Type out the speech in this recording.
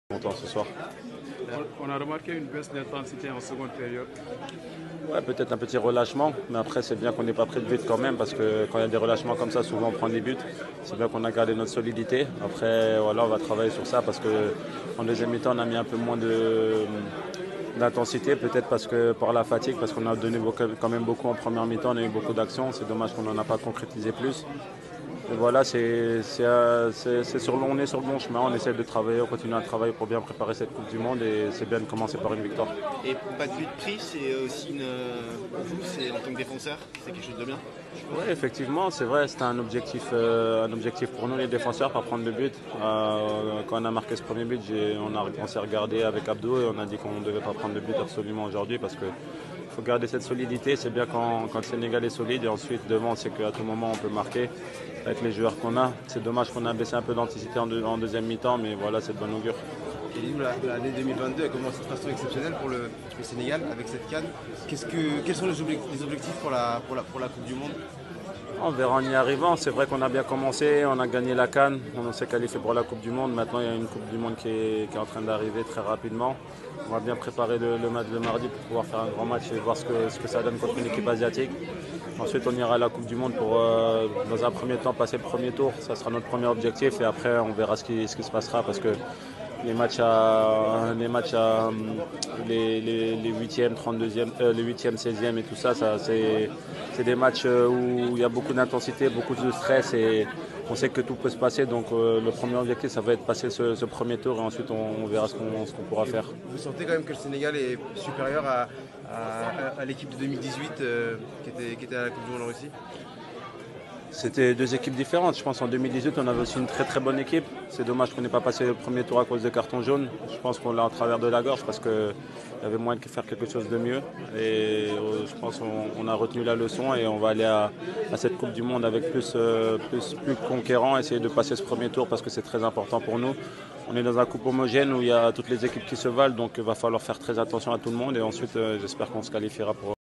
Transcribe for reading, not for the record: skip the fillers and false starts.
Content ce soir. On a remarqué une baisse d'intensité en seconde période. Ouais, peut-être un petit relâchement, mais après c'est bien qu'on n'ait pas pris de but quand même, parce que quand il y a des relâchements comme ça, souvent on prend des buts. C'est bien qu'on a gardé notre solidité. Après, voilà, on va travailler sur ça, parce qu'en deuxième mi-temps, on a mis un peu moins d'intensité, peut-être parce que par la fatigue, parce qu'on a donné quand même beaucoup en première mi-temps, on a eu beaucoup d'actions. C'est dommage qu'on n'en a pas concrétisé plus. Et voilà, on est sur le bon chemin, on essaie de travailler, on continue à travailler pour bien préparer cette Coupe du Monde, et c'est bien de commencer par une victoire. Et pas de but pris, c'est aussi pour vous, c'est en tant que défenseur, c'est quelque chose de bien. Oui, effectivement, c'est vrai, c'était un objectif pour nous les défenseurs, pas prendre de but. Quand on a marqué ce premier but, on s'est regardé avec Abdou et on a dit qu'on ne devait pas prendre de but absolument aujourd'hui, parce qu'il faut garder cette solidité. C'est bien quand le Sénégal est solide, et ensuite devant, c'est qu'à tout moment on peut marquer avec les joueurs qu'on a. C'est dommage qu'on a baissé un peu d'intensité en deuxième mi-temps, mais voilà, c'est de bon augure. Et nous, l'année 2022 a commencé de façon exceptionnelle pour le Sénégal avec cette CAN. Quels sont les objectifs pour la Coupe du Monde? On verra en y arrivant. C'est vrai qu'on a bien commencé, on a gagné la CAN, on s'est qualifié pour la Coupe du Monde. Maintenant, il y a une Coupe du Monde qui est en train d'arriver très rapidement. On va bien préparer le match de mardi pour pouvoir faire un grand match et voir ce que ça donne contre une équipe asiatique. Ensuite, on ira à la Coupe du Monde pour, dans un premier temps, passer le premier tour. Ça sera notre premier objectif, et après, on verra ce qui se passera, parce que les 8e, 32e, les 8e, 16e et tout ça, c'est des matchs où il y a beaucoup d'intensité, beaucoup de stress, et on sait que tout peut se passer. Donc le premier objectif, ça va être passer ce premier tour, et ensuite on verra ce qu'on pourra faire. Vous sentez quand même que le Sénégal est supérieur à l'équipe de 2018 qui était à la Coupe du Monde en Russie? C'était deux équipes différentes. Je pense qu'en 2018, on avait aussi une très très bonne équipe. C'est dommage qu'on n'ait pas passé le premier tour à cause de carton jaune. Je pense qu'on l'a en travers de la gorge, parce qu'il y avait moyen de faire quelque chose de mieux. Et je pense qu'on a retenu la leçon, et on va aller à cette Coupe du Monde avec plus conquérant, essayer de passer ce premier tour, parce que c'est très important pour nous. On est dans un coupe homogène où il y a toutes les équipes qui se valent, donc il va falloir faire très attention à tout le monde, et ensuite j'espère qu'on se qualifiera pour